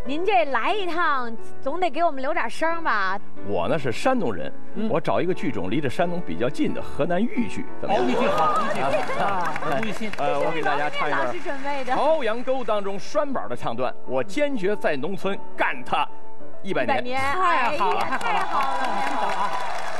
您这来一趟，总得给我们留点声吧？ 我呢是山东人，我找一个剧种离着山东比较近的河南豫剧，怎么样？ 豫剧好，豫剧好啊，耳目一新。 我给大家唱一老师准备的段《朝阳沟》当中栓板的唱段，我坚决在农村干他100年。 太好了， 太好了，太好了！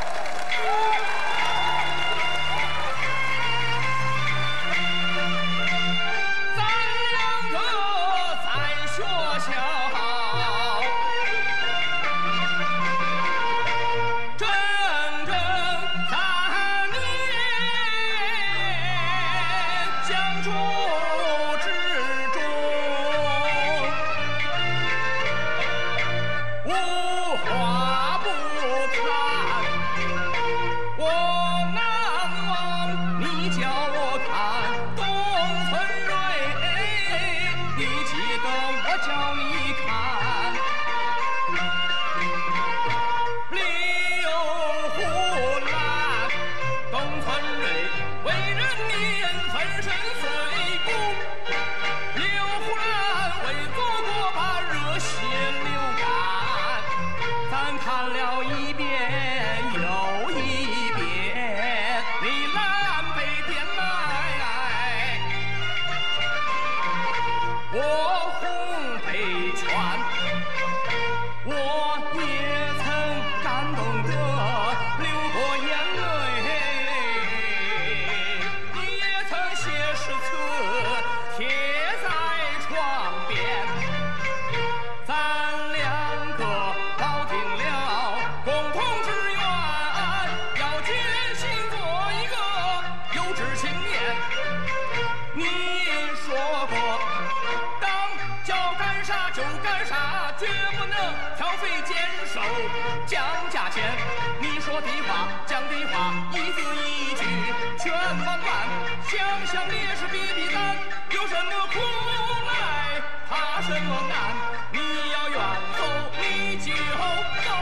讲价钱，你说的话讲的话，一字一句全完完。想想烈士比比难，有什么苦来，怕什么难？你要远走，你就走。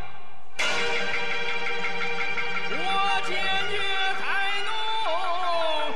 我坚决在农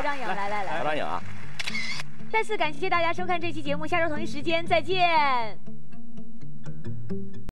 再次感谢大家收看这期节目，下周同一时间再见。